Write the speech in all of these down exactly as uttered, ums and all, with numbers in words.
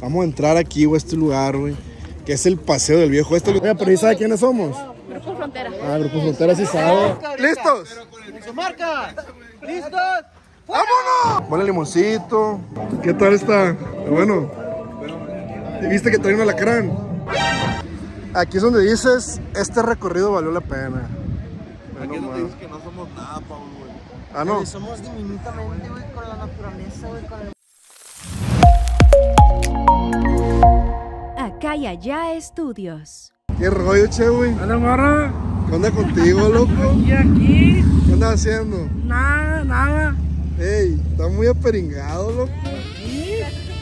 Vamos a entrar aquí, güey, a este lugar, güey, que es el Paseo del Viejo Este. Oiga, pero ¿y sabe quiénes somos? Grupo Frontera. Ah, Grupo Frontera sí sabe. ¿Listos? ¡Su marca! ¿Listos? ¡Vámonos! Buen limoncito. ¿Qué tal está? Bueno. ¿Viste que trae un alacrán? Aquí es donde dices, este recorrido valió la pena. Aquí es donde dices que no somos nada, Paul, güey. Ah, no. Somos diminutamente, güey, con la naturaleza, güey, con el... Acá y allá estudios. ¿Qué rollo, che, güey? Hola, morra. ¿Qué onda contigo, loco? Y aquí, ¿Qué andas haciendo? nada, nada. Ey, está muy aperingado, loco. ¿Sí?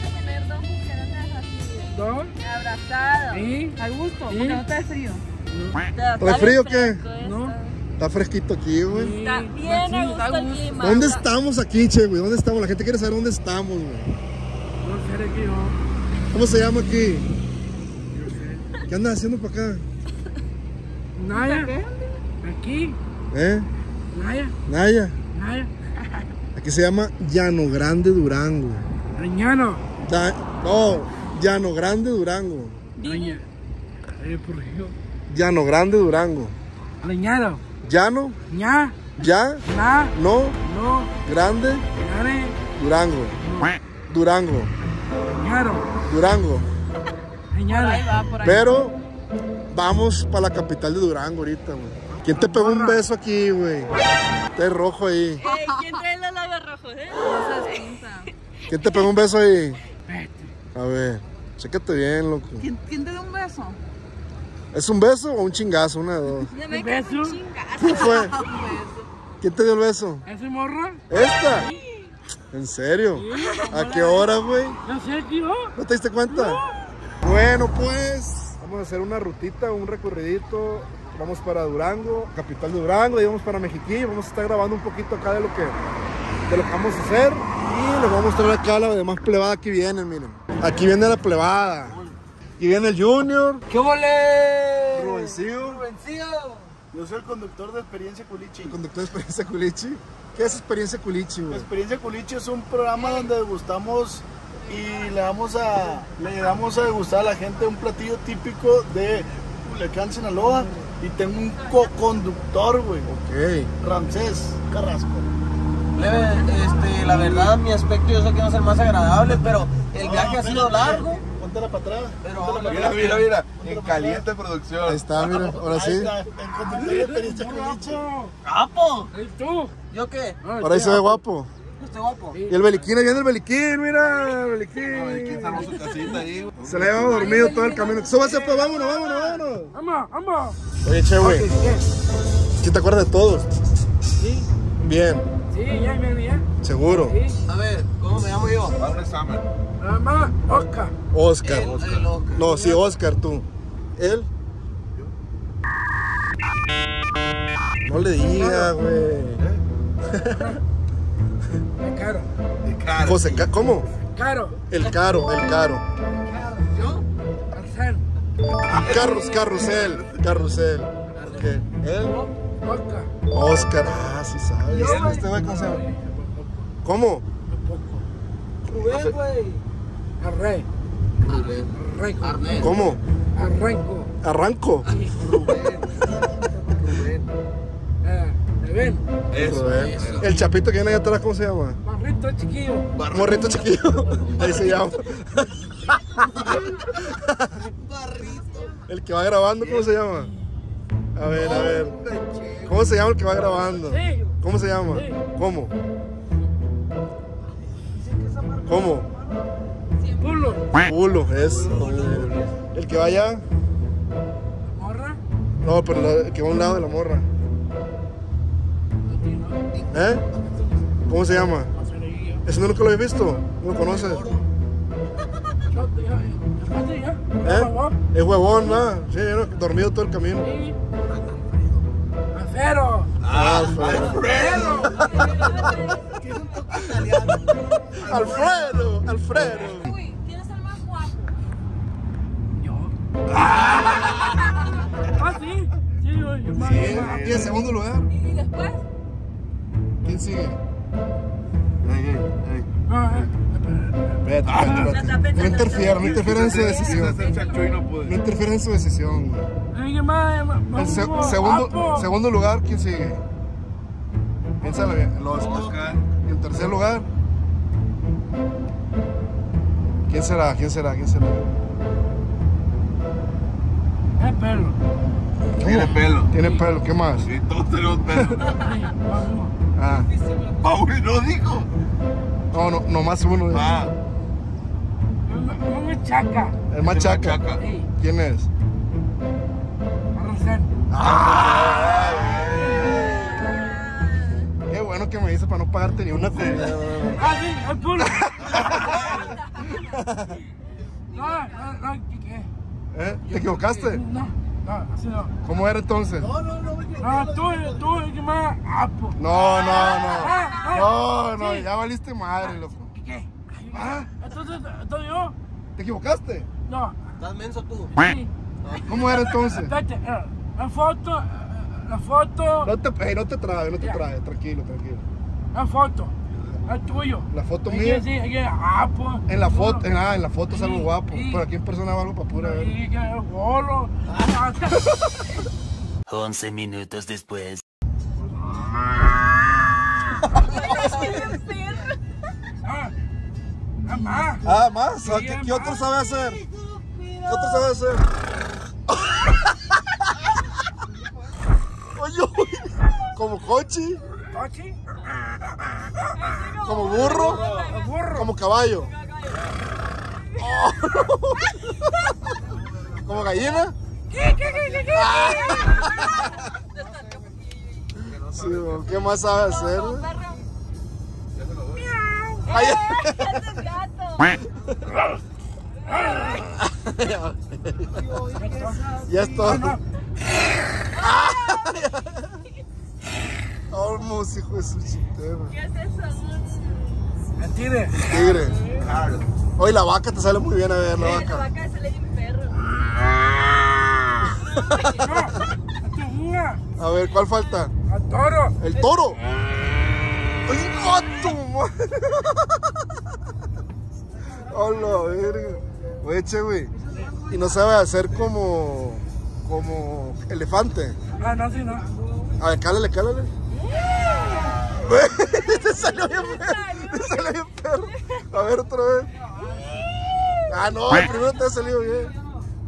¿Dos? Abrazado. ¿Sí? A gusto, ¿Sí? porque no te da frío. ¿Trae frío o qué? No. Está fresquito aquí, güey. Está bien a gusto el clima. ¿Dónde estamos aquí, che, güey? ¿Dónde estamos? La gente quiere saber dónde estamos, güey. No sé que yo. ¿Cómo se llama aquí? ¿Qué andas haciendo para acá? Naya. Aquí. ¿Eh? Naya. Naya. Naya. Aquí se llama Llano Grande Durango. Reñano. Da- no, Llano Grande Durango. Reña. Eh, por Río. Llano Grande Durango. Reñano. Llano, Ña. ya, Na. no, No. grande, Ñare. Durango. Durango, Ñaro. Durango. Reñano. Ahí va, por ahí. Pero vamos para la capital de Durango ahorita, güey. ¿Quién te pegó un beso aquí, güey? Está rojo ahí. Ey, ¿quién trae los labios rojos, eh? No se despinta. ¿Quién te pegó un beso ahí? Vete. A ver, chécate bien, loco. ¿Quién, ¿Quién te dio un beso? ¿Es un beso o un chingazo? Una de dos. Ya me ¿Un beso? quedé un chingazo. ¿Quién fue? Un beso. ¿Quién te dio el beso? ¿Ese morra? ¿Esta? ¿En serio? ¿A qué hora, güey? No sé, tío. ¿No te diste cuenta? Bueno, pues vamos a hacer una rutita, un recorridito. Vamos para Durango, capital de Durango, y vamos para Mexiquí. Vamos a estar grabando un poquito acá de lo que, de lo que vamos a hacer. Y les voy a mostrar acá la demás plebada que vienen, miren. Aquí viene la plebada. Aquí viene el Junior. ¡Qué volé! Rubencillo. ¡Rubencillo! Yo soy el conductor de Experiencia Culichi. El conductor de Experiencia Culichi. ¿Qué es Experiencia Culichi, güey? Experiencia Culichi es un programa donde degustamos y le damos a le damos a degustar a la gente un platillo típico de Culiacán, Sinaloa, y tengo un co-conductor, güey, Ok. Ramsés Carrasco. Leve, este, la verdad, mi aspecto yo sé que no es el más agradable, pero el viaje ha sido largo. Póntela para atrás. Pero póntela para mira, atrás. mira, mira, En caliente producción. Ahí está, mira, ahora Ahí sí. está, el conductor de Experiencia Culichi. ¡Guapo! ¿Y tú? ¿Yo qué? Ahora sí se ve guapo. Yo estoy guapo. Y el Beliquín, ahí viene el Beliquín, mira, el Beliquín. Salvo su casita ahí. Se le lleva dormido todo el camino. Súbase, pues, vámonos, vámonos, vámonos. Vamos, vamos. Oye, che, güey, ¿Qué? ¿sí te acuerdas de todos? Sí. Bien, Sí, ya, ya, ya. seguro. Sí. A ver, ¿cómo me llamo yo? Para un examen. Nada más, Oscar. Oscar. El, el Oscar. No, sí, Oscar, tú. ¿Él? No le digas, güey. El caro. José, Ca- ¿cómo? Caro. El caro, el caro. ¿Yo? Marcel. Carrus, carrusel, carrusel. Ok. ¿Él? Oscar. Oscar. Ah, sí sabes. Este güey, ¿cómo se llama? ¿Cómo? Rubén, güey. Arrey. Arranco. ¿Cómo? Arranco. ¿Arranco? Eh, Rubén. Rubén. El chapito que viene allá atrás, ¿cómo se llama? Barrito chiquillo. Morrito chiquillo. Ahí se llama. El que va grabando, ¿cómo se llama? A ver, a ver. ¿Cómo se llama el que va grabando? Sí. ¿Cómo se llama? Sí. ¿Cómo? ¿Cómo? Pulo. Pulo, es. El que va allá. Morra. No, pero la- el que va a un lado de la morra. ¿Eh? ¿Cómo se llama? ¿Ese no nunca lo he visto? ¿No lo conoces? ¿Eh? Es huevón, ¿no? Sí, ¿no? Dormido todo el camino. Acero. Ah, Alfredo. Alfredo, Alfredo. Uy, ¿quién es el más guapo? Yo. Ah, sí. Sí, yo. yo más- más- Y en segundo lugar, ¿Y, y después? ¿quién sigue? Ey, ey, ey. Ah, eh, espera, espera. Vete, vete, vete. No interfiera, no interfiera en su decisión. hacer chancho y no No pude. interfiera en su decisión, güey. Ay, ma, ma, ma, El se- ma, segundo, apo. segundo lugar, ¿quién sigue? Piénsalo bien. El Oscar. Oscar. Y en tercer lugar. ¿Quién será? ¿Quién será? ¿Quién será? Es pelo. Tiene pelo. Tiene pelo, ¿qué más? Sí, todos tenemos pelo. Ay, vamos. Ah, Paul no dijo. no, no, nomás uno. Ah, No, no me chaca. El machaca. Machaca. Sí, ¿Quién es? Arrocén. Qué bueno que me dices para no pagarte ni una comida. Ah, sí, el pulo. No, no, no, ¿qué? ¿Eh? ¿Te equivocaste? No, no, así no. ¿Cómo era entonces? No, no, no me equivoqué. No, tú, tú, ¿qué más? Apo. No, no, Ah, no. ah, No, no, sí. ya valiste madre, loco. ¿Qué? ¿Qué? Ah, Entonces, entonces yo. ¿te equivocaste? No, ¿Estás menso tú? sí. ¿Cómo era entonces? Espérate, eh, la foto, eh, la foto, No te, hey, no te trabes, no te trabes, tranquilo, tranquilo. la foto, el tuyo. La foto Hay mía. que decir, hay que, ah, pues, En la foto, bueno, en, ah, en la foto es algo Sí, guapo, sí. pero aquí en persona va algo para pura ver. y que bolo. once minutos después. Ah, mamá. Ah, más, Sí, ¿qué, más. qué otro sabe hacer? ¿Qué otro sabe hacer? Oye, oye, como cochi, ¿Cochi? como burro, Burro. como caballo. Oh. ¿Como gallina? Sí, bro, ¿qué más sabe hacer? Ay, ya es todo. Vamos, hijo de su chitera. ¿Qué es eso? Mentira. Tigre. Hoy la vaca te sale muy bien, a ver, la La vaca. vaca se le dio un perro. A ver, ¿cuál falta? A toro. ¿El toro? ¡Ay, gato, madre! ¡Hola, verga! Oye, che, güey. Y no sabe hacer como... como elefante. Ah, no, sí, no. A ver, cálale, cálale. Güey, te salió bien perro. Te salió bien perro. A ver, otra vez. Ah, no, el primero te ha salido bien.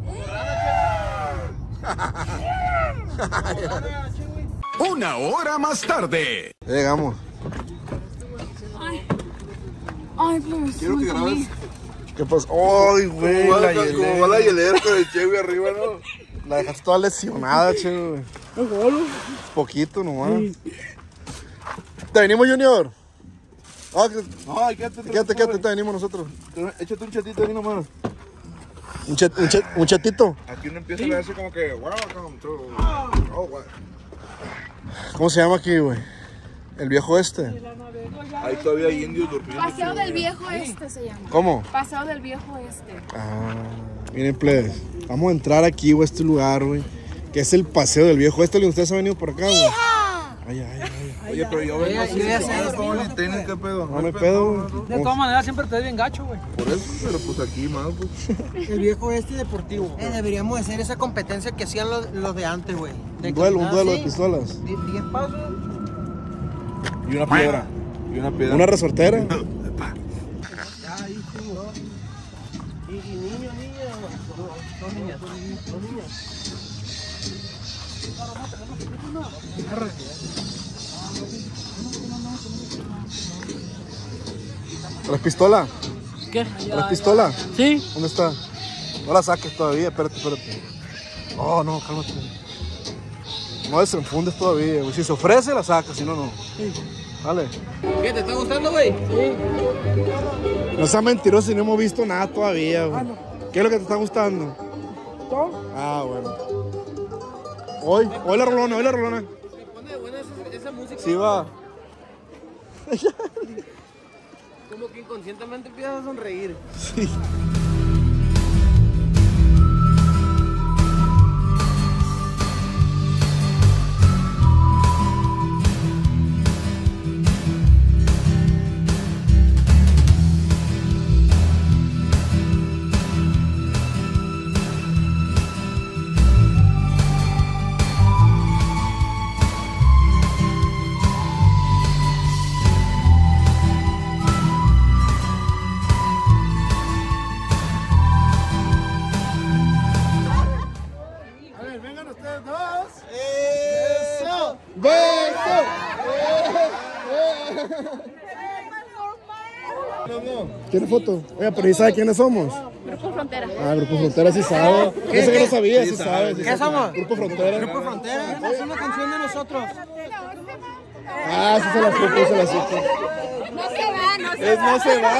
Una hora más tarde. Ya llegamos. Ay, pues. quiero que grabes. ¿Qué pasó? ¡Ay, güey! Como va La la- como va hielera. la hielera con el Chevy arriba, ¿no? La dejaste toda lesionada, che, güey. Poquito nomás. ¿Te venimos, Junior? Ah, que- No, quédate. quédate, quédate, te venimos nosotros. Échate un chatito ahí nomás. Un, chat, un, chat, un chatito. Aquí uno empieza a ver así como que, welcome to. Oh, what? ¿Cómo se llama aquí, güey? El viejo este. Ahí todavía hay indios durmiendo. Paseo del Viejo Este se llama. ¿Cómo? Paseo del Viejo Este. Ah, miren, plebes. Vamos a entrar aquí, güey, a este lugar, güey. Que es el paseo del viejo este. ¿Ustedes han venido por acá, güey? Ay, ay, ay. Oye, pero yo vengo así. yo ya sé, ¿Cómo Paul y tenis, qué pedo? No, no hay pedo, güey. De todas maneras, siempre te ves bien gacho, güey. Por eso, pero pues aquí, más, pues. El viejo este deportivo. Eh, deberíamos hacer esa competencia que hacían los, los de antes, güey. De Un duelo, un caminar duelo de así, pistolas. die- diez pasos. Y una piedra. Y una piedra. Una resortera. Ya, ahí estuvo. Y, y niños, niñas, dos, dos niñas, dos niñas. ¿La pistola? ¿Qué? ¿La pistola? Sí. ¿Dónde está? No la saques todavía, espérate, espérate. Oh, no, cálmate. No desenfundes todavía, güey. Si se ofrece, la sacas, si no, no. Vale. ¿Qué, te está gustando, güey? No seas mentiroso si no hemos visto nada todavía, güey. ¿Qué es lo que te está gustando? ¿Todo? Ah, bueno. Hoy, hoy la rolona, hoy la rolona. Se pone buena esa, esa música. Sí va. Como que inconscientemente empiezas a sonreír. Sí. ¿Tiene foto? Oiga, pero ¿y sabe quiénes somos? Grupo Frontera. Ah, Grupo Frontera sí sabe. Eso que no sabía, sí sabe. ¿Qué somos? Grupo Frontera. Grupo Frontera. Es una canción de nosotros. Ah, sí se la supo, se la supo. No se va, no se Es, va. no se va.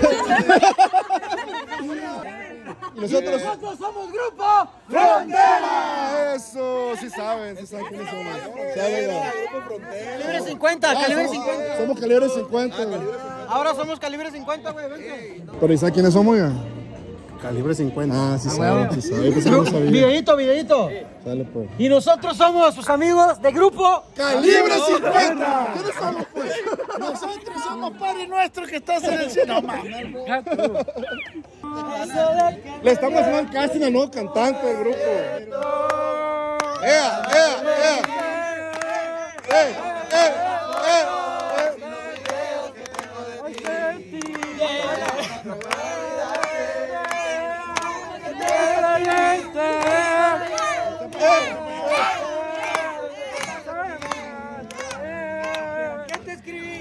Y nosotros somos Grupo Frontera. Eso, sí saben, sí saben quiénes somos. Saben, Calibre cincuenta, calibre cincuenta. somos calibre cincuenta, güey. Ahora somos calibre cincuenta, güey. Vente. Pero ¿y sabe quiénes somos, ya? Calibre cincuenta. Ah, sí saben, sí saben. Yo pensé que no sabía. Videito, videito. Sale, pues. Y nosotros somos sus amigos de Grupo ¡Calibre cincuenta! ¿Quiénes somos, pues? Nosotros somos padre nuestro que está en el cielo. No mames. Le estamos haciendo el casting al nuevo cantante del grupo. ¡Ea, ea, ea! ¡Eh, eh, eh! ¿Qué te escribí?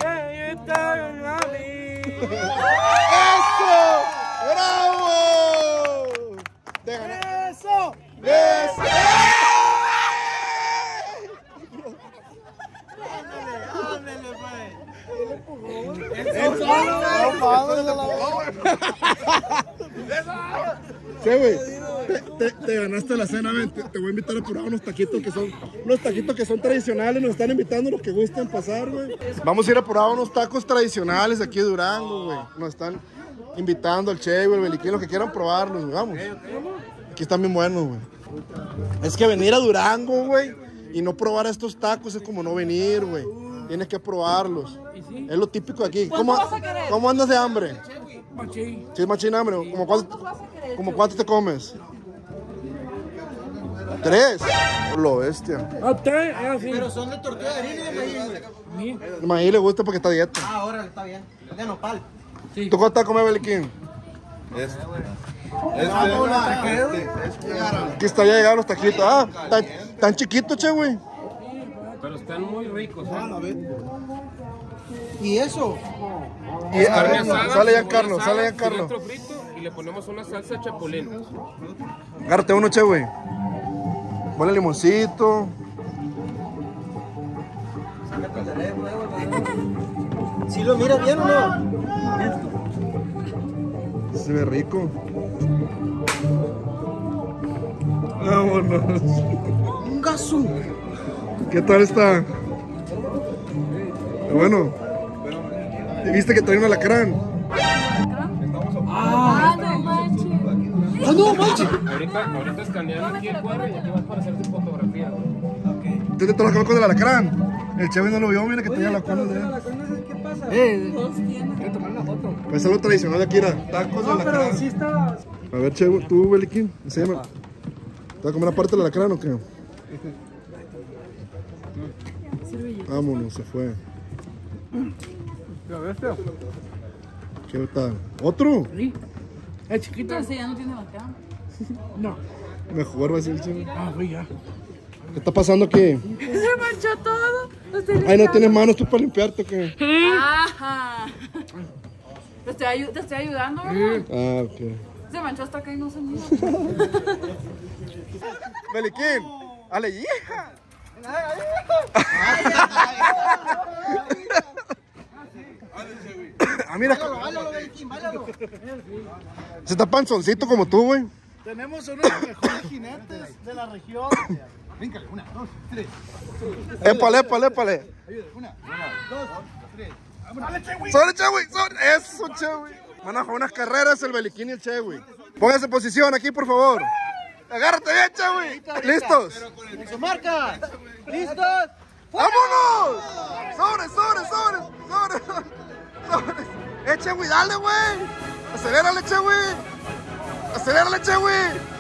¡Eso! ¡Bravo! ¡Te gané! ¡Eso! ¡Eso! Sí, güey. Te, te, te ganaste la cena, ven. Te, te voy a invitar a probar unos taquitos que son unos taquitos que son tradicionales. Nos están invitando los que gusten pasar, güey. Vamos a ir a probar unos tacos tradicionales de aquí de Durango, güey. Nos están invitando al Che, el Beliquín, los que quieran probarlos, güey. Vamos. Aquí están bien buenos, güey. Es que venir a Durango, güey, y no probar estos tacos es como no venir, güey. Tienes que probarlos. Es lo típico de aquí. ¿Cómo, ¿cómo andas de hambre? Machín. Sí, machín hambre. ¿Cómo cuánto, ¿cómo cuánto te comes? ¿Tres? Lo bestia. A usted es así. Pero son de tortilla de harina de maíz, güey. El maíz le gusta porque está a dieta. Ah, ahora está bien. De nopal. ¿Tú cuánto comes, Beliquín? Este. Aquí está, ya llegaron los taquitos. Ah, tan, tan chiquitos, che, güey. Pero están muy ricos. ¿Y eso? Y a ver, sale ya Carlos, sale ya Carlos. Frito y le ponemos una salsa chapulín. Agárrate uno, che, güey. Ponle limoncito. ¿Sí lo miras bien o no? Se ve rico. Vámonos. Un gasú. ¿Qué tal está? Bueno. ¿Viste que trae un alacrán? Ah, no manches. ¡Ah, no, manches! Ahorita, ahorita escanean aquí el cuadro y aquí vas para hacer tu fotografía. ¿Usted te trabajó con el alacrán? El Chevy no lo vio, mira que tenía la cola de él. ¿Qué pasa? Eh, Hay que tomar una foto. pues es algo tradicional de aquí, era tacos de No, pero alacrán. sí está... A ver, Che, tú, Beliquín, enséñame. ¿Te vas a comer aparte del alacrán o qué? Vámonos, se fue. ¿Qué tal? ¿Otro? Sí. ¿Es chiquito? Ese ya no tiene bacán. No. Mejor va a ser el Che. Ah, güey, ya. ¿Qué está pasando aquí? Se manchó todo. Ay, ¿no tienes manos tú para limpiarte o qué? Ajá. Te estoy, ayu- te estoy ayudando, ¿verdad? Ah, ok. Se manchó hasta acá y no se mira. Beliquín, ale, hija. Ah, mira. Se está panzoncito como tú, güey. Tenemos uno de los mejores jinetes de la región. Bríncale, una, dos, tres. Épale, épale, épale. Una, dos, tres. ¡Dale, Chewy! ¡Sobre, Chewy! ¡Sobre! ¡Eso, Chewy! Van a jugar unas carreras el Beliquín y el Chewy. Póngase en posición aquí, por favor. ¡Agárrate bien, Chewy! ¿Listos? ¡En su marca! ¿Listos? ¡Vámonos! ¡Sobre, sobre, sobre! ¡Sobre! ¡Sobre! ¡Eh, Chewy, dale, güey! ¡Acelérale, Chewy! ¡Acelérale, Chewy!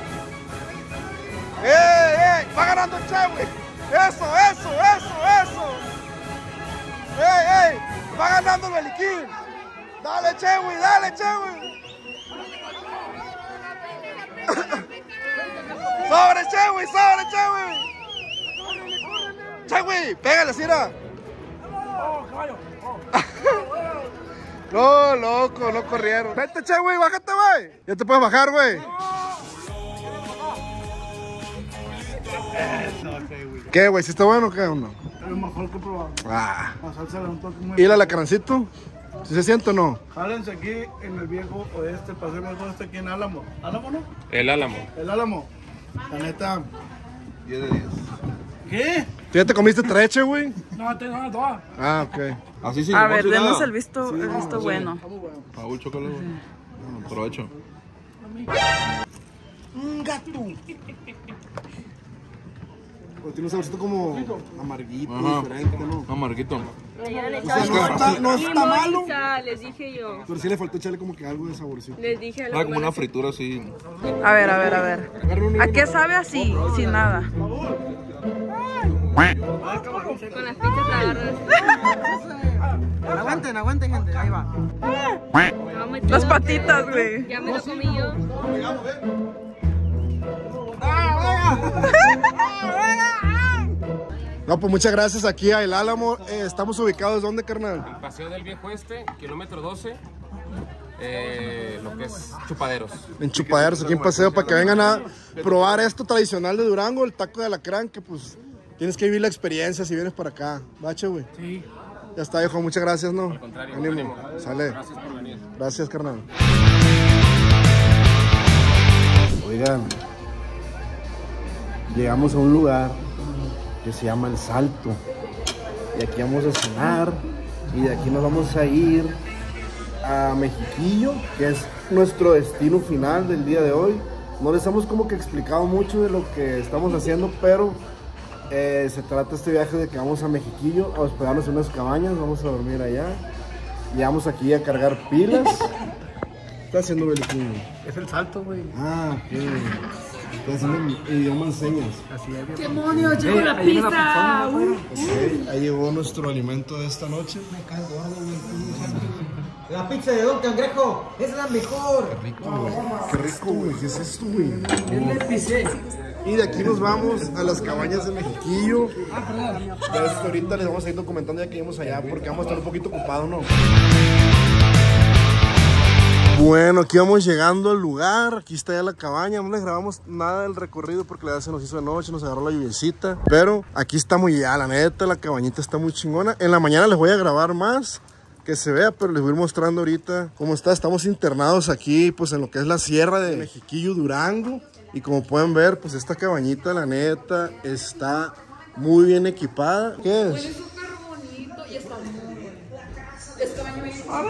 ¡Ey, ey! ¡Va ganando el Chewy! ¡Eso, eso, eso, eso! ¡Ey, ey! ¡Va ganando el Beliquín! ¡Dale, Chewy! ¡Dale, Chewy! ¡Sobre, Chewy! ¡Sobre, Chewy! ¡Chewy! ¡Pégale, Cira! No, loco, no corrieron. Vete, che, güey, bájate, güey. Ya te puedes bajar, güey. ¿Qué, güey? ¿Si está bueno o qué onda? Es mejor que probar. Ah. La salsa le da un toque muy... ¿Y el alacrancito? ¿Si se siente o no? Jálense aquí en el viejo oeste, paseo viejo oeste aquí en Álamo. ¿Álamo no? El Álamo. El Álamo. La neta. diez de diez. ¿Qué? ¿Tú ya te comiste treche, güey? No, te no, no. Ah, ok. Así sí. A ver, denos el visto, el visto sí. bueno. Paul, chocolate. Bueno, aprovecho. Un gato. Pero tiene un saborcito como amarguito, Ajá. diferente, ¿no? Amarguito. O sea, no está, no está malo, Les dije yo. pero sí le faltó echarle como que algo de saborcito. Les dije Era como una fritura así. A ver, a ver, a ver. ¿A qué sabe así? Sin nada. con las pinzas la agarras. Aguanten, aguanten, gente. Ahí va. Las patitas, güey. Ya me lo comí yo. No, pues muchas gracias aquí a El Álamo. Eh, estamos ubicados, ¿dónde, carnal? El Paseo del Viejo Este, kilómetro doce. Eh, lo que es Chupaderos. En Chupaderos, aquí en Paseo, para que vengan a probar esto tradicional de Durango, el taco de alacrán, que pues tienes que vivir la experiencia si vienes para acá. ¿Bache, güey? Sí. Ya está, viejo, muchas gracias, ¿no? Al contrario, Ánimo. ánimo. Sale. Gracias por venir. Gracias, carnal. Oigan, llegamos a un lugar que se llama El Salto. Y aquí vamos a cenar. Y de aquí nos vamos a ir a Mexiquillo, que es nuestro destino final del día de hoy. No les hemos como que explicado mucho de lo que estamos haciendo, pero eh, se trata este viaje de que vamos a Mexiquillo a hospedarnos en unas cabañas, vamos a dormir allá. Llegamos aquí a cargar pilas. ¿Qué está haciendo Beliquín? Es el salto, güey. Ah, ok. Está haciendo idioma en señas. Así es. ¡Demonios! ¡Llegó la pizza! Ok, ahí llegó nuestro alimento de esta noche. Me cae gordo, güey. La pizza de Don Cangrejo es la mejor. Qué rico, güey. Qué rico, güey. ¿Qué es esto, güey? Y de aquí nos vamos a las cabañas de Mexiquillo. Ya es que ahorita les vamos a ir documentando ya que íbamos allá porque vamos a estar un poquito ocupados, ¿no? Bueno, aquí vamos llegando al lugar. Aquí está ya la cabaña. No les grabamos nada del recorrido porque la verdad se nos hizo de noche, nos agarró la lluviecita. Pero aquí estamos ya, la neta, la cabañita está muy chingona. En la mañana les voy a grabar más, que se vea, pero les voy a ir mostrando ahorita cómo está. Estamos internados aquí, pues en lo que es la sierra de Mexiquillo, Durango. Y como pueden ver, pues esta cabañita, la neta, está muy bien equipada. ¿Qué es? Huele súper bonito y está muy bueno. Este baño me hizo.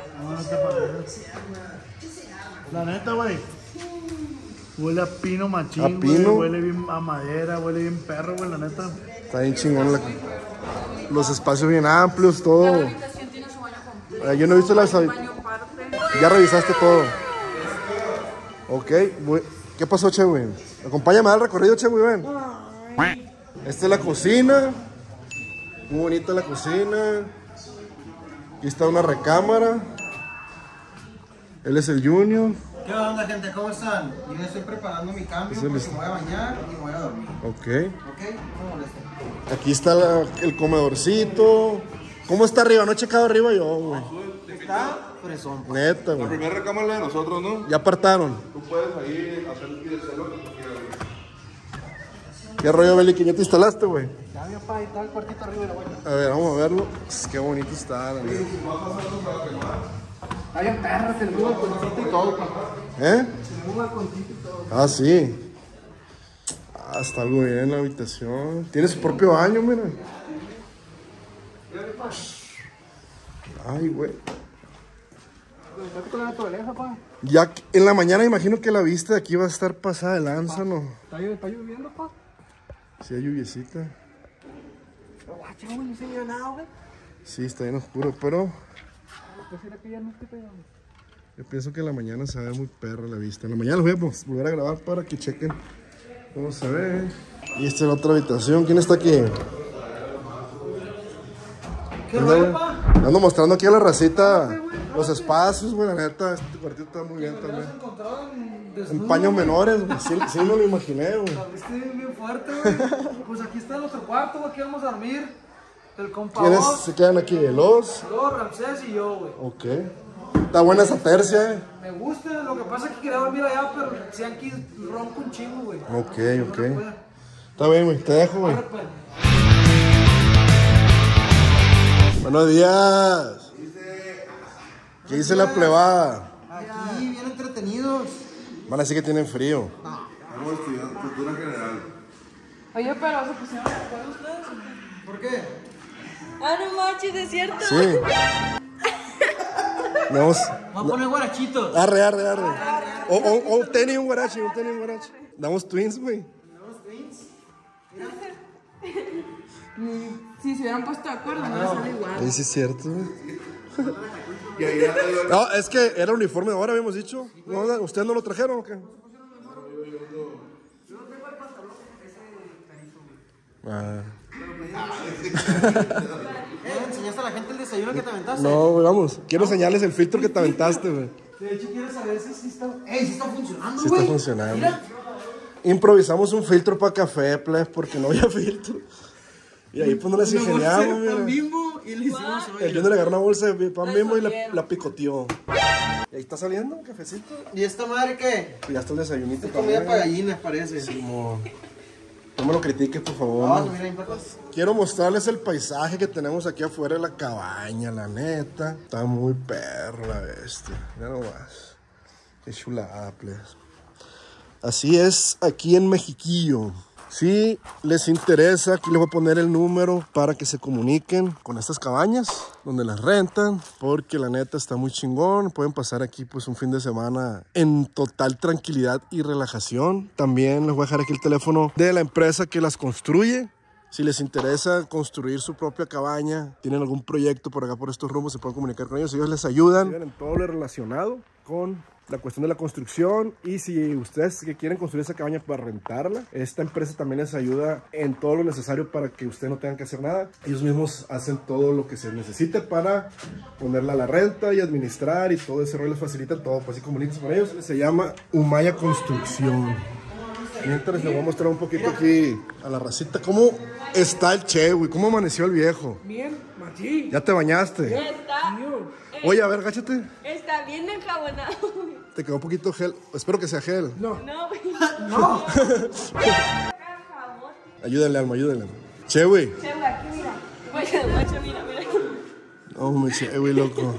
La neta, güey. Huele a pino machín, A güey. pino. Huele bien a madera, huele bien perro, güey, la neta. Está bien chingón. La... Los espacios bien amplios, todo. Cada habitación tiene su baño completo. Eh, yo no he visto las... Baño aparte. Ya revisaste todo. Ok, güey. ¿Qué pasó, che, güey? Acompáñame al recorrido, che, güey, ven. Esta es la cocina. Muy bonita la cocina. Aquí está una recámara. Él es el Junior. ¿Qué onda, gente? ¿Cómo están? Yo ya estoy preparando mi cambio Es el- porque me voy a bañar y me voy a dormir. Ok. ¿Ok? No me molesten. Aquí está la- el comedorcito. ¿Cómo está arriba? No he checado arriba yo, güey. Está fresón. Neta, La güey. primera recámara es la de nosotros, ¿no? Ya apartaron. Tú puedes ahí hacer y deshacer lo que tú quieras. ¿Qué rollo, Beli? ¿Que ya te instalaste, güey? Ya, mi papá, ahí está el cuartito arriba de la vuelta. A ver, vamos a verlo. Pues, qué bonito está, la neta. Hay un perro, se le mueve el concito y todo, papá. ¿Eh? Se le mueve el concito y todo. Ah, sí. Ah, está algo bien la habitación. Tiene su propio baño, mira. Ay, güey. Vete con la naturaleza, papá. Ya que- en la mañana imagino que la vista de aquí va a estar pasada de lanza, ¿no? ¿Está, llo- está lloviendo, papá? Sí, hay lluviecita. Guacha, güey, no se mira nada, güey. Sí, está bien oscuro, pero ¿Qué será que ya no esté pegando? yo pienso que en la mañana se ve muy perra la vista. En la mañana los voy a pues, volver a grabar para que chequen cómo se ve. Y esta es la otra habitación. ¿Quién está aquí? ¿Qué Anda, rollo, güey. papá? Ando mostrando aquí a la racita los espacios, güey, la neta. Este cuartito está muy bien también. En paños menores, güey. Sí, sí me lo imaginé, güey. Estoy bien fuerte, güey. Pues aquí está nuestro cuarto, güey. Aquí vamos a dormir. El compa ¿Quiénes Oz, se quedan aquí? ¿Los? Los Ramsés y yo, güey. Ok. Está buena esa tercia, eh. Me gusta, lo que pasa es que quería dormir allá, pero si aquí ronco un chingo, güey. Ok, ok. Está bien, güey. Te dejo, güey. Buenos días. ¿Qué dice la plebada? Aquí, bien entretenidos. Van a decir que tienen frío. Estamos estudiando cultura general. Oye, pero se pusieron de acuerdo ustedes. ¿Por qué? Ah, no manches, es cierto. Sí. Vamos. Vamos a poner guarachitos. Arre, arre, arre. O, o, o un tenis y un guarache, un tenis y un guarache. Damos twins, güey. ¿Damos twins? Si se hubieran puesto de acuerdo, no sale igual. Sí, sí, es cierto, güey. No, es que era uniforme ahora, habíamos dicho. No, ¿ustedes no lo trajeron o qué? Ah. Eh, ¿enseñaste a la gente el desayuno que te aventaste? No, güey, vamos. Quiero enseñarles el filtro que te aventaste, güey. De hecho, quiero saber si sí está... ¡Ey, sí está funcionando, Sí güey! está funcionando. Mira. Improvisamos un filtro para café, plebes, porque no había filtro. Y ahí pues no les ingeniamos, mira. Pan Bimbo y le hicimos hoy. El Junior le agarró una bolsa de pan Bimbo y la, la picoteó. Y ahí está saliendo un cafecito. ¿Y esta madre qué? Y ya está el desayunito. Es comida para gallinas, parece. Simón. No me lo critiques, por favor. No, ¿no? no, mira, impactos. Quiero mostrarles el paisaje que tenemos aquí afuera de la cabaña, la neta. Está muy perro la bestia. Ya no más. Qué chulada, plebes. Así es aquí en Mexiquillo. Si les interesa, aquí les voy a poner el número para que se comuniquen con estas cabañas donde las rentan, porque la neta está muy chingón. Pueden pasar aquí pues un fin de semana en total tranquilidad y relajación. También les voy a dejar aquí el teléfono de la empresa que las construye. Si les interesa construir su propia cabaña, tienen algún proyecto por acá por estos rumbos, se pueden comunicar con ellos. Ellos les ayudan en todo lo relacionado con la cuestión de la construcción. Y si ustedes que quieren construir esa cabaña para rentarla, esta empresa también les ayuda en todo lo necesario para que ustedes no tengan que hacer nada. Ellos mismos hacen todo lo que se necesite para ponerla a la renta y administrar, y todo ese rollo les facilita todo. Pues así comuníquense con ellos. Se llama Humaya Construcción. Mientras les voy a mostrar un poquito aquí a la racita cómo está el Che, güey. ¿Cómo amaneció el viejo? Bien, machín. ¿Ya te bañaste? Ya está. Oye, a ver, gáchate. Está bien enjabonado. Te quedó un poquito gel. Espero que sea gel. No. No, güey. ¡No! Ayúdenle, Alma, ayúdenle. Che, güey. Che, güey, aquí mira. Guacha, guacha, mira, mira. No, me Che, güey, loco.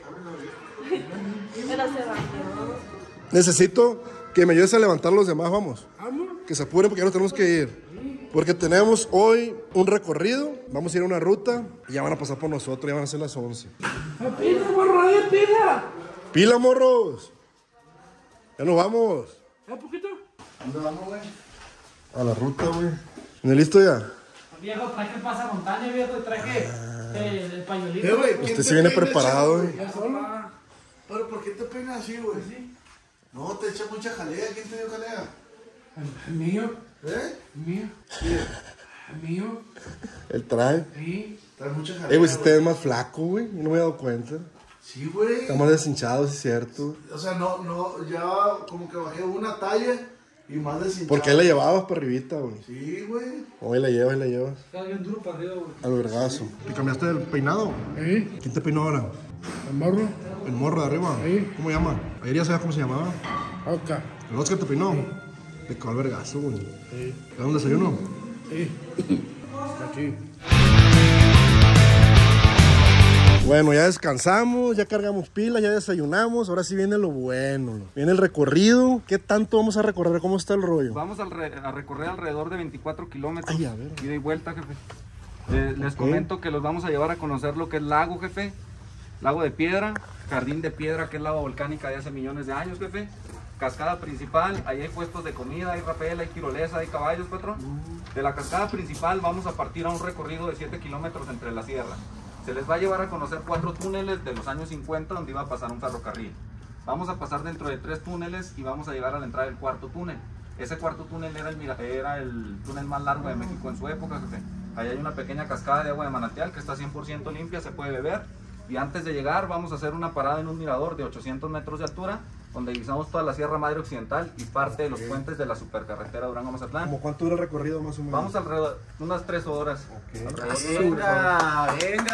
Pero se va. Necesito que me ayudes a levantar los demás, vamos. Que se apuren porque ya nos tenemos que ir. Porque tenemos hoy un recorrido. Vamos a ir a una ruta y ya van a pasar por nosotros. Ya van a ser las once. ¡Pila, morro! ¡Ahí pila! ¡Pila, morros! Ya nos vamos. ¿Un poquito? ¿Dónde vamos, güey? A la ruta, güey. ¿Me listo ya? Viejo, traje el pasamontaña, viejo, y traje el, el pañuelito. Eh, güey, ¿quién Usted te se viene peina, preparado, chavo, güey. ¿Pero por qué te peinas así, güey? No, te echa mucha jalea. ¿Quién te dio jalea? ¿El mío? ¿Eh? ¿El mío? ¿El mío? Él trae. Sí. Trae mucha jalea. Eh, güey, si usted es más flaco, güey. Yo no me he dado cuenta. Sí, güey. Está más deshinchado, sí es cierto. O sea, no, no, ya como que bajé una talla y más deshinchado. Porque ahí la llevabas para arribita, güey. Sí, güey. Hoy la llevas, la llevas. Está bien duro para arriba, güey. Al vergazo. ¿Te cambiaste el peinado? ¿Eh? ¿Quién te peinó ahora? ¿El morro? El morro de arriba. Sí. ¿Cómo llama? Ayer ya sabías cómo se llamaba. Oscar. El Oscar te peinó. Te quedó al vergazo, güey. Sí. ¿Te da un desayuno? Sí. Aquí. Bueno, ya descansamos, ya cargamos pilas, ya desayunamos. Ahora sí viene lo bueno. Viene el recorrido. ¿Qué tanto vamos a recorrer? ¿Cómo está el rollo? Vamos al re- a recorrer alrededor de veinticuatro kilómetros. Ay, a ver. Ida y vuelta, jefe. Eh, les comento que los vamos a llevar a conocer lo que es lago, jefe. Lago de piedra, jardín de piedra, que es lava volcánica de hace millones de años, jefe. Cascada principal, ahí hay puestos de comida, hay rapel, hay tirolesa, hay caballos, patrón. De la cascada principal vamos a partir a un recorrido de siete kilómetros entre la sierra. Se les va a llevar a conocer cuatro túneles de los años cincuenta donde iba a pasar un ferrocarril. Vamos a pasar dentro de tres túneles y vamos a llegar a la entrada del cuarto túnel. Ese cuarto túnel era el, mira- era el túnel más largo de México en su época, jefe. Ahí hay una pequeña cascada de agua de manantial que está cien por ciento limpia, se puede beber. Y antes de llegar vamos a hacer una parada en un mirador de ochocientos metros de altura, donde divisamos toda la Sierra Madre Occidental y parte de los puentes de la supercarretera Durango-Mazatlán. ¿Cómo cuánto dura el recorrido más o menos? Vamos alrededor de unas tres horas. Okay. Venga, venga.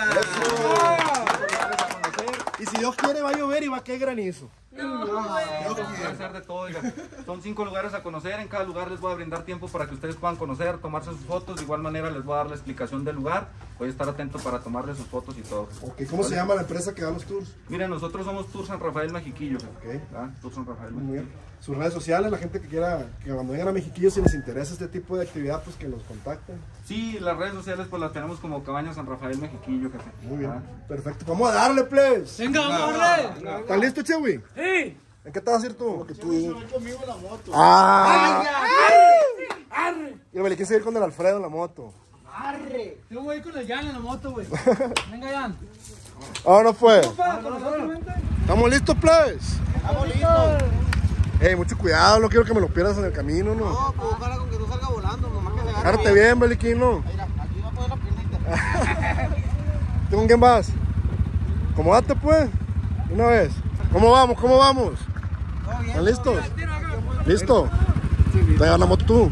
Y si Dios quiere va a llover y va a caer granizo. No, puede ser de todo, oiga. Son cinco lugares a conocer, en cada lugar les voy a brindar tiempo para que ustedes puedan conocer, tomarse sus fotos, de igual manera les voy a dar la explicación del lugar, voy a estar atento para tomarles sus fotos y todo. Okay. ¿Cómo ¿Vale? se llama la empresa que da los tours? Miren, nosotros somos Tour San Rafael Mexiquillo. Okay. ¿Ah? Tour San Rafael Muy Mexiquillo. bien. Sus redes sociales, la gente que quiera, que cuando vengan a Mexiquillo, si les interesa este tipo de actividad, pues que los contacten. Sí, las redes sociales pues las tenemos como Cabañas San Rafael Mexiquillo, jefe. Muy bien, ¿Ah? perfecto. Vamos a darle, please. Venga, vamos a darle. ¿Estás listo, Chewy? Sí. ¿En qué te vas a ir tú? Porque tú vas conmigo en la moto. ¡Ah! Arre. Y le quise ir con el Alfredo en la moto. Arre. Yo voy con el Jan en la moto, güey. Venga, Jan. Ah, no fue. Vente. ¿Estamos listos, please? Estamos listos. Ey, mucho cuidado, no quiero que me lo pierdas en el camino, ¿no? No, pues ojalá con que no salga volando, nomás que se agarre. Agárrate bien, Beliquino. Mira, aquí va a poner la piernita. ¿Tú con quién vas? Acomódate, pues. Una vez. ¿Cómo vamos? ¿Cómo vamos? ¿Están listos? ¿Listo? ¿Te llevas la moto tú?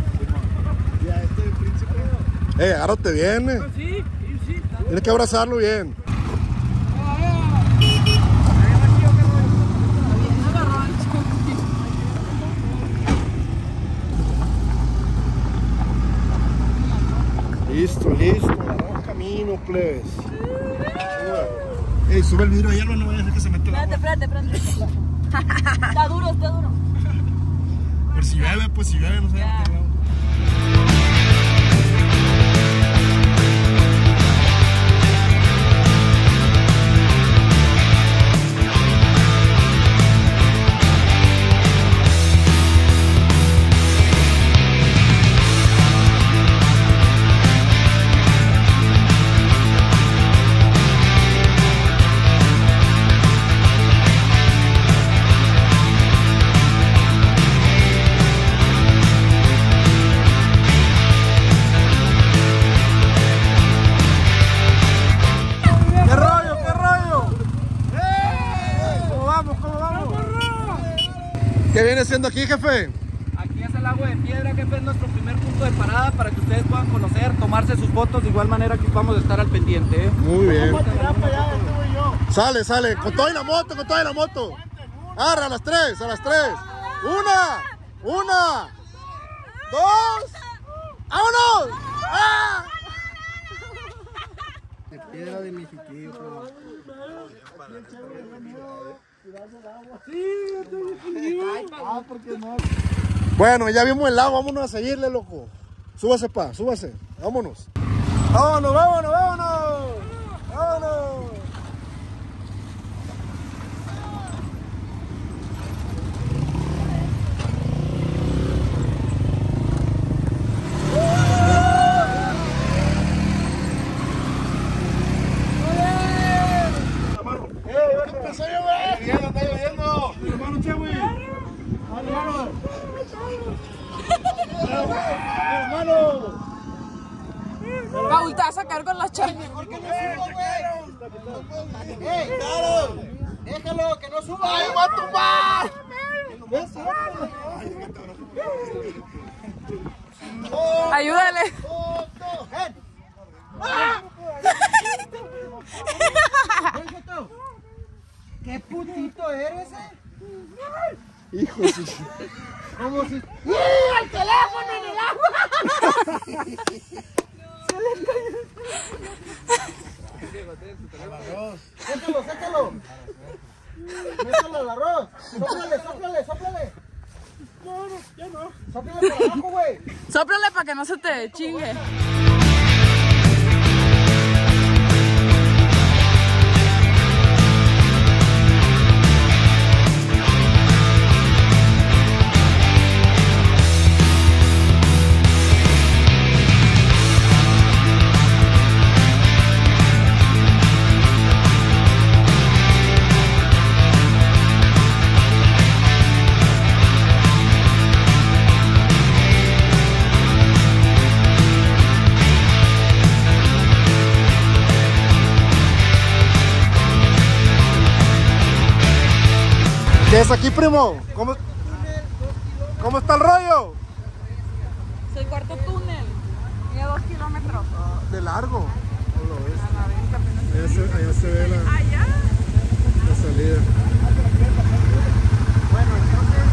Ey, agárrate bien, eh. Sí, sí, sí. Tienes que abrazarlo bien. Listo, listo. Agarramos camino, plebes. Ey, sube el vidrio ahí, no vaya a hacer que se meta el agua. Espérate, espérate, espérate. Está duro, está duro. Por si llueve, pues si llueve, no sé. ¿Qué viene siendo aquí, jefe? Aquí es el Lago de Piedra, jefe, es nuestro primer punto de parada para que ustedes puedan conocer, tomarse sus fotos, de igual manera que vamos a estar al pendiente, ¿eh? Muy bien. Sale, sale, con toda la moto, con toda la moto. Arra, a las tres, a las tres. Una, una, dos, ¡vámonos! ¡Ah! De Piedra de Mexiquillo. Ah, porque no. Bueno, ya vimos el lago, vámonos a seguirle, loco. Súbase, pa, súbase. Vámonos. Vámonos, vámonos, vámonos. Vámonos. Paul, te vas a sacar con las chanclas. Mejor que no suba, güey. ¡Ey, claro! ¡Déjalo, que no suba! ¡Ay, va a tumbar! Ayúdale. ¡Qué putito eres, eh! Hijo de su... Como si... ¡el teléfono en el agua! Se le cayó. ¡Sácalo, sácalo! ¡Métalo al arroz! ¡Sóplale, sóplale, sóplale! No, no, ya no. ¡Sóplale para abajo, güey! Sóplale para que no se te chingue. es aquí, primo? ¿Cómo, ¿Cómo está el rollo? Es el cuarto túnel. Tiene dos kilómetros. De largo. Allá se, allá se ve la, ¿Allá? la salida. Bueno, entonces.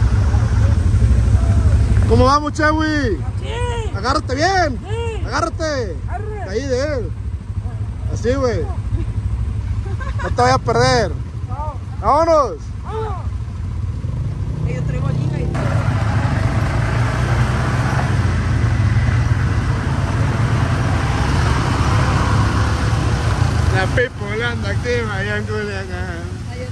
¿Cómo vamos, Chewy? Sí. Agárrate bien. Sí. Agárrate. Arre. Ahí de él. Así, güey. No te vayas a perder. No. Vámonos. Vamos. Yo traigo liga y todo. La people anda activa allá en Culiacán.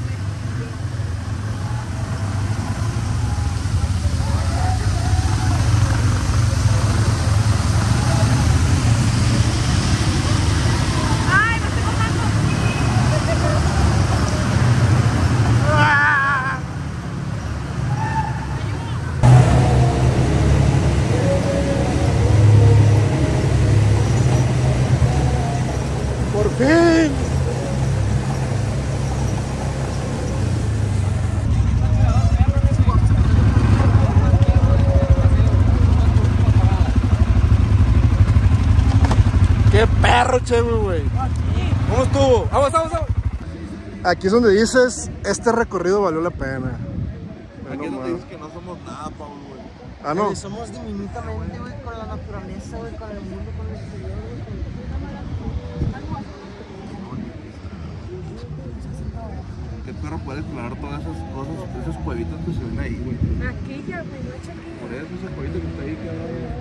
¡Ay, me estoy mojando! Por fin. Qué perro, Chewy, güey. ¿Cómo estuvo? Vamos, vamos, vamos. Aquí es donde dices, este recorrido valió la pena. Aquí es donde dices que no somos nada, Pablo, güey. Ah, no. Somos diminutamente, güey, con la naturaleza, güey, con el mundo, con el exterior, güey. Qué perro puede explorar todas esas cosas, esos pueblitos que se ven ahí, güey. Aquella, güey, no echa aquí. Por eso ese pueblito que está ahí, que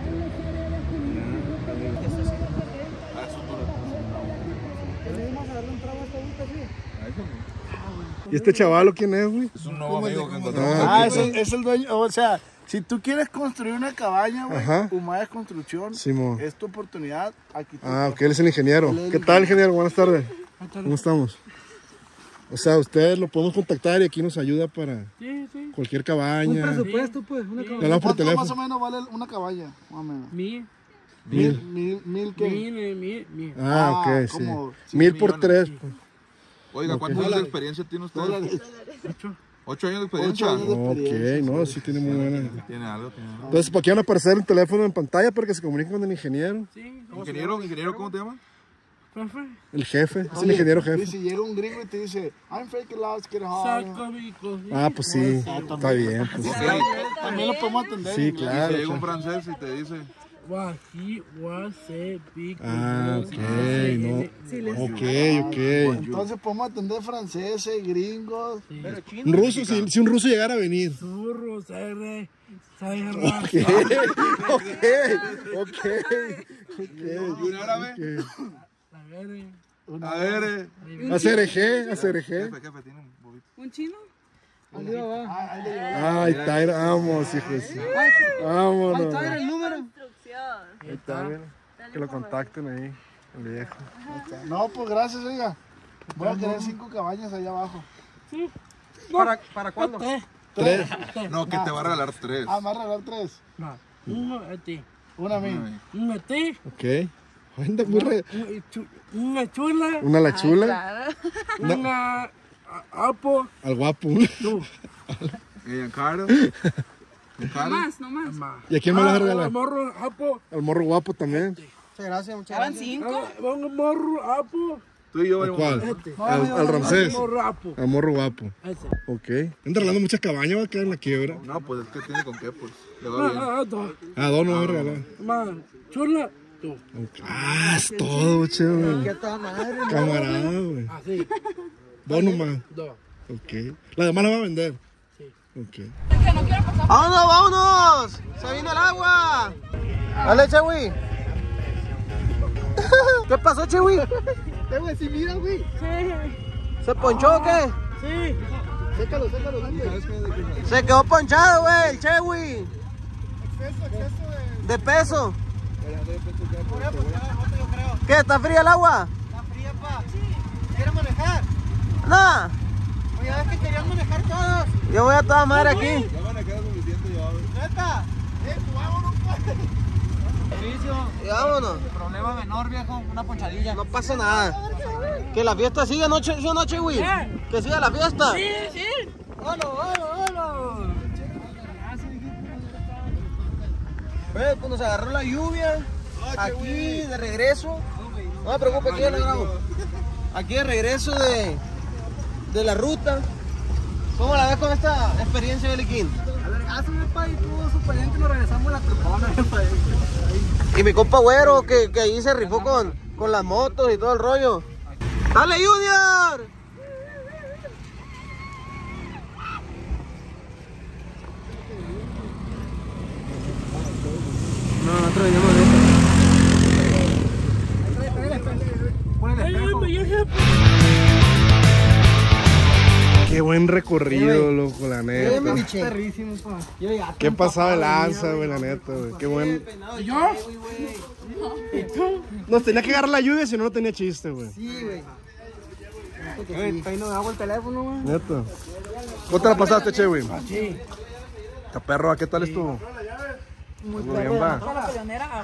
Ah, eso no lo ¿Venimos a darle un trago a esta agüita, sí? ¿Y este chavalo quién es, güey? Es un nuevo amigo que encontramos Ah, aquí. es el, es el dueño, o sea, si tú quieres construir una cabaña, güey, Ajá. Humades Construcción, Simón. es tu oportunidad. Aquí tú Ah, ok, él es el ingeniero. ¿Qué tal, ingeniero? Buenas tardes. ¿Cómo estamos? O sea, ustedes lo podemos contactar y aquí nos ayuda para Sí, sí. cualquier cabaña. Presupuesto, pues, una Le hablamos por ¿Cuánto más o teléfono. menos vale una cabaña? Más o menos. Mil. Mil, mil, mil, ¿qué? Mil, mil, mil. Ah, Ah, ok, sí. como Mil por millones. tres. Pues. Oiga, ¿cuántos años de experiencia tiene usted? ¿Ocho años de experiencia? Ocho años de Ok, experiencia. no, sí tiene muy buena. Tiene algo, tiene algo. Entonces, ¿para qué van a aparecer el teléfono en pantalla para que se comuniquen con el ingeniero? Sí. Ingeniero, ingeniero, ¿cómo te llamas? Profe. El jefe, es el Oye, ingeniero Y jefe. si llega un gringo y te dice, I'm fake loud, get hard. Saco mi cosita. Ah, pues sí, está bien. Pues. También lo podemos atender. Sí, en inglés. Y claro. si llega un chavo. francés y te dice, Guají, guase, pico. Ah, ok, no. Ok, ok. Entonces podemos atender franceses, gringos. Un ruso, si, si un ruso llegara a venir. Churros, R, Sayra. Ok, ok, ok. ¿y un árabe? A ver, eh. A ver, eh. A C R G, a C R G. Jefe, jefe, tiene un bobito. ¿Un chino? Ay, Tyra, vamos, hijos. Vámonos. el número. Ahí está, mira. Que lo contacten ahí, el viejo. No, pues gracias, oiga. Voy a querer cinco cabañas allá abajo. ¿Para, ¿Para cuándo? Tres. No, que te va a regalar tres. Ah, me vas a regalar tres. Va. Uno a ti. Una a mí. Uno a ti. Ok. Anda muy re- Una chu- Una chula. Una a la chula, Claro. Una a- apo. al guapo. Tú. Y Giancarlo. No Giancarlo. más, no más. Más. ¿Y a quién me vas a Ah, regalar? morro, apo. Al morro guapo también. Muchas gracias, muchas ¿Eran gracias. cinco? Ah, Un morro, apo. Tú y yo ¿Al vamos cuál? a- Este. Al, al Ramsés. Morro, apo. Al morro guapo. Ese. Ok. Están regalando muchas cabañas, va a quedar en la quiebra. No, pues es que tiene con qué, pues. Le va bien. Ah, ah, dos. Ah, dos no vas a regalar. Más. Chula. Tú. Ok. Ah, es todo, chévere. Qué toda madre, ¿no? Camarada, güey. Así. Dos nomás. Dos. Ok. La demás la va a vender. Sí. Ok. ¡Vámonos, vámonos! ¡Se vino el agua! ¡Dale, Chewy! ¿Qué pasó, Chewy? Chewy, sí, mira, güey. ¿Se ponchó o qué? Sí. Sécalo, sécalo, dale. Se quedó ponchado, güey, el Chewy. Exceso, exceso de... De peso. ¿Qué? ¿Está fría el agua? Está fría, pa. ¿Quieres manejar? No. Oye, es que querían manejar todos. Yo voy a toda madre aquí. Ya van a quedar suficiente, ya va. Neta. Eh, tú vámonos, pa. Servicio. Y vámonos. Problema menor, viejo. Una ponchadilla. No pasa nada. Que la fiesta siga, ¿no, Che- ¿sí o no, Chewy? Que siga la fiesta. Sí, sí. ¡Hola, hola, hola! Pues, pues nos agarró la lluvia. Aquí de regreso. No me preocupe, aquí ya la grabo. Aquí de regreso de, de la ruta. ¿Cómo la ves con esta experiencia, Beliquín? A ver, hazme pa' y tuvo súper bien que nos regresamos a la trupona. Y mi compa Güero, que, que ahí se rifó con, con las motos y todo el rollo. ¡Dale, Junior! No, nosotros venimos de esto. Qué buen recorrido, loco, la neta. Perrísimo, pa. Qué pasada de lanza, güey, la neta, güey. Qué buen. ¿Y yo? ¿Y tú? Nos tenía que agarrar la lluvia, si no, no tenía chiste, güey. Sí, güey. Está ahí no me hago el teléfono, güey. Neta. ¿Cómo te la pasaste, che, güey? Sí. Está perro, ¿qué tal estuvo? Muy bien, va. Peleonera,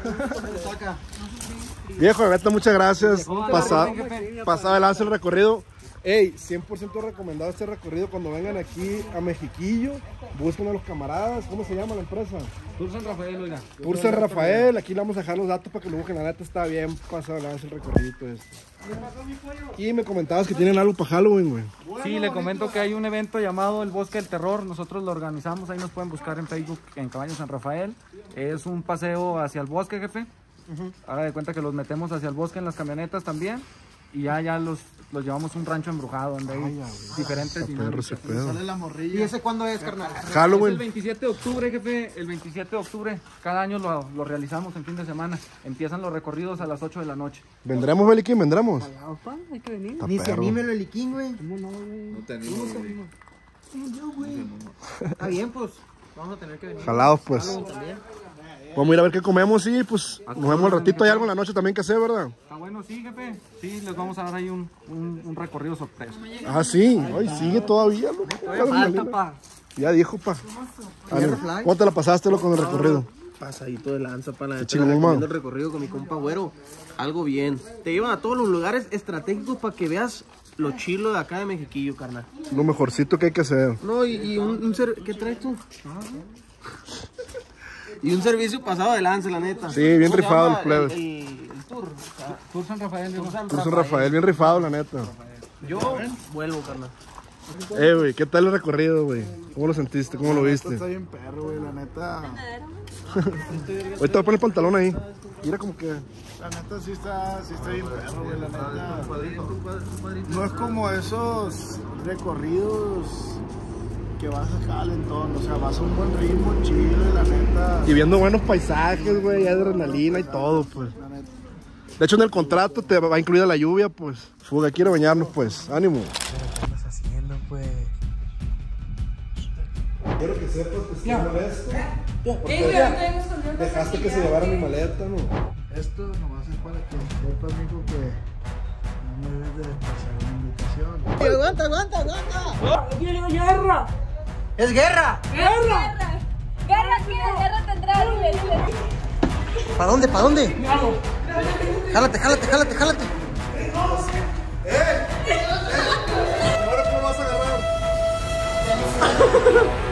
Viejo, neta, muchas gracias. Pasado, pasado de lanza el recorrido. Ey, cien por ciento recomendado este recorrido cuando vengan aquí a Mexiquillo. Busquen a los camaradas. ¿Cómo se llama la empresa? Tour San Rafael, oiga. Tour San Rafael. Aquí le vamos a dejar los datos para que lo busquen. La neta está bien pasado de lanza el recorrido este. Y me comentabas que tienen algo para Halloween, güey. Sí, le comento que hay un evento llamado El Bosque del Terror. Nosotros lo organizamos. Ahí nos pueden buscar en Facebook en Cabañas San Rafael. Es un paseo hacia el bosque, jefe. Haga de cuenta que los metemos hacia el bosque en las camionetas también. Y ya, ya los, los llevamos a un rancho embrujado donde hay Ay, diferentes dinámicas. Sale la morrilla. ¿Y ese cuándo es, carnal? Halloween. Es el veintisiete de octubre, jefe. El veintisiete de octubre. Cada año lo, lo realizamos en fin de semana. Empiezan los recorridos a las ocho de la noche. ¿Vendremos, Beliquín? ¿Vendremos? Hay que venir. Ni se anime el Beliquín, güey. ¿Cómo no, güey? No te animo, güey. Yo, güey. Está bien, pues. Vamos a tener que venir. Jalados, pues. Vamos a ir a ver qué comemos y pues nos vemos al ratito. Hay algo en la noche también que hacer, ¿verdad? Ah, bueno, sí, jefe. Sí, les vamos a dar ahí un, un, un recorrido sorpresa. Ah, sí. Ay, sigue todavía, loco. Falta, pa. Ya dijo, pa. Ah, ¿cómo te la pasaste, loco, con el recorrido? Pasadito de lanza, para la chingón, man. el recorrido con mi compa Güero. Algo bien. Te llevan a todos los lugares estratégicos para que veas lo chilo de acá de Mexiquillo, carnal. Lo mejorcito que hay que hacer. No, y, y un, un ser... ¿Qué traes tú? Y un servicio pasado de lance, la neta. Sí, bien rifado los plebes. El, el, el tour. O sea, Tour San Rafael. Tour San Tour San Rafael, bien rifado, la neta. Yo vuelvo, carnal. Eh, güey, ¿qué tal el recorrido, güey? ¿Cómo lo sentiste? ¿Cómo lo viste? Está bien perro, güey, la neta. Ahorita voy a poner el pantalón ahí. Mira como que... La neta sí está, sí está bien perro, güey, la neta. No es como esos recorridos que vas a calentón, o sea, vas a un buen ritmo, chido, la neta. Y viendo buenos paisajes, güey, adrenalina y todo, pues. De hecho, en el contrato te va incluida la lluvia, pues. Fuga, quiero bañarnos, pues. Ánimo. ¿Qué estás haciendo, pues? Quiero que sepas que estoy molesto. Ey, Dejaste que se llevara mi maleta, ¿no? Esto nomás es para que sepas, amigo, que no me debes de pasar una invitación. Aguanta, aguanta, aguanta. ¡Viene guerra! ¡Es guerra! ¡Guerra! ¡Guerra aquí! ¡Guerra tendrá! Dile, dile. ¿Para dónde? ¿Para dónde? Jálate, jálate, jálate, jálate. ¡Eh! ¿Ahora cómo vas a agarrar?